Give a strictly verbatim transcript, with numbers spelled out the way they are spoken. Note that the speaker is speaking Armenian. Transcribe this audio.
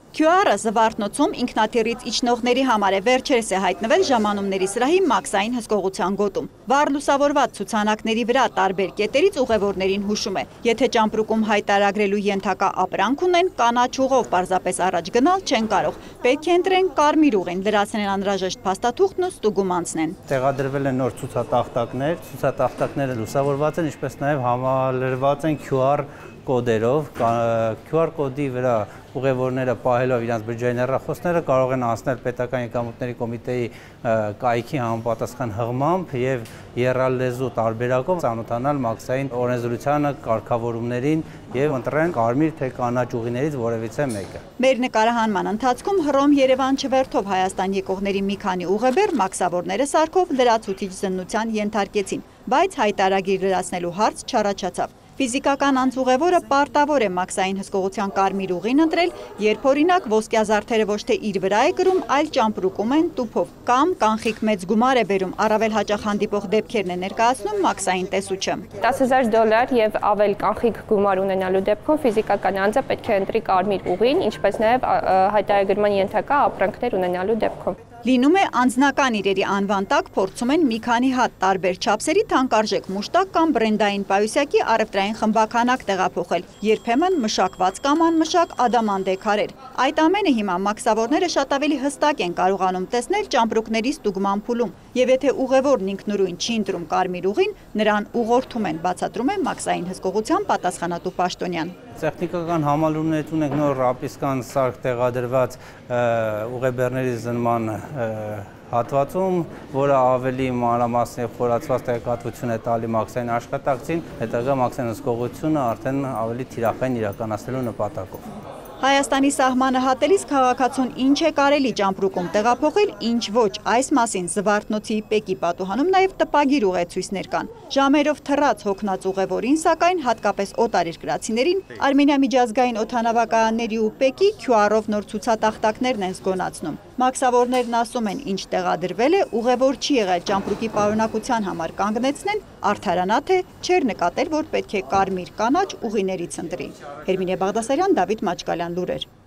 Q R-ը զվարթնոցում ինքնաթիռից իջնողների համար է վերջերս է հայտնվել ժամանումների սրահի մաքսային հսկողության գոտում։ Վառ լուսավորված ցուցանակների վրա տարբեր կետերից ուղևորներին հուշում է, եթե ճամպրուկում հայտարարագրելու ենթակա ապրանք ունեն, կանաչ ուղով պարզապես առաջ գնալ չեն կարող։ Պետք է ընտրեն կարմիր ուղին, լրացնեն անհրաժեշտ փաստաթուղթն ու ստուգում անցնեն։ Տեղադրվել են նոր ցուցատախտակներ, ցուցատախտակները լուսավորված են, ինչպես նաև համալրված են Q R կոդերով, Q R կոդի վրա ուղևորները պահելով իրենց բջջային հեռախոսները կարող են անցնել պետական եկամուտների կոմիտեի կայքի համապատասխան հղմամբ եւ եռալեզու տարբերակով ծանոթանալ մաքսային օրենսդրությանը, կարգավորումներին եւ ընտրեն կարմիր թե կանաչ ուղիներից որևիցե մեկը։ Մեր նկարահանման ընթացքում Հռոմ-Երևան չվերթով Հայաստան եկողների մի քանի ուղեբեր մաքսավորները սարքով լրացուցիչ զննության ենթարկեցին, բայց հայտարարագիր լրացնելու հարց չառաջացավ։ Ֆիզիկական անձուղևորը պարտավոր է մաքսային հսկողության կարմիր ուղին ընտրել, երբ օրինակ ոսկյա զարդերը ոչ թե իր վրա է կրում, այլ ճամպրուկում են տուփով, կամ կանխիկ մեծ գումար է բերում, առավել հաճախ հանդիպող դեպքերն է ներկայացնում մաքսային տեսուչը։ տասը հազար դոլար եւ ավել կանխիկ գումար ունենալու դեպքում ֆիզիկական անձը պետք է ընտրի կարմիր ուղին, ինչպես նաեւ հայտարարագրման ենթակա ապրանքներ ունենալու դեպքում։ Լինում է անձնական իրերի անվան տակ փորձում են մի քանի հատ տարբեր չափսերի թանկարժեք մուշտակ կամ բրենդային պայուսակի առևտրային խմբականակ տեղափոխել, երբեմն մշակված կամ անմշակ ադամանդե քարեր։ Այդ ամենը հիմա մաքսավորները շատ ավելի հստակ են կարողանում տեսնել ճամպրուկների ստուգման փուլում, եւ եթե ուղևորն ինքնուրույն չի ընտրում կարմիր ուղին, նրան ուղղորդում են, բացատրում է մաքսային հսկողության պատասխանատու պաշտոնյան։ Տեխնիկական համալուրներից ունենք նոր ռապիսկան սարք տեղադրված ուղեբեռների զննման հատվածում, որը ավելի մանրամասն եւ խորացված տեղեկատվություն է տալի մաքսային աշխատակցին, հետագա մաքսային հսկողությունը արդեն ավելի թիրախային իրականացնելու նպատակով։ Հայաստանի սահմանը հատելիս քաղաքացուն ինչ է կարելի ճամպրուկում տեղափոխել, ինչ ոչ, այս մասին զվարթնոցի ՊԵԿ-ի պատուհանում նաև տպագիր ուղեցույցներ կան։ Ժամերով թռած հոգնած ուղևորին, սակայն հատկապես օտարերկրացիներին Արմենիա միջազգային օդանավակայանների ու ՊԵԿ-ի Q R-ով նոր ցուցատախտակներն են զգոնացնում։ Մաքսավորներն ասում են, ինչ տեղադրվել է, ուղևոր չի եղել ճամպրուկի պարունակության համար կանգնեցնեն, արդարանա թե չէր նկատել, որ պետք է կարմիր կանաչ ուղիներից ընտրի։ Հերմինե Բաղդասարյան, Դավիթ Մաչկալյան, լուրեր։